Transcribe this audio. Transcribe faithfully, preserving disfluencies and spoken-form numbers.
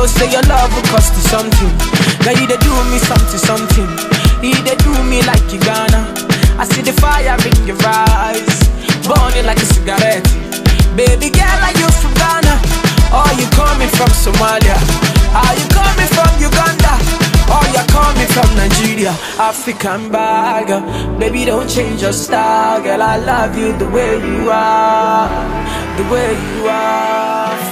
know say your love will cost you something. Now you they do me something, something. You they do me like you gonna. I see the fire in your eyes, burning like a cigarette. Baby girl, are you from Ghana? Or you coming from Somalia? Are you coming from Uganda? Or you coming from Nigeria? African bag, baby don't change your style. Girl, I love you the way you are, the way you are.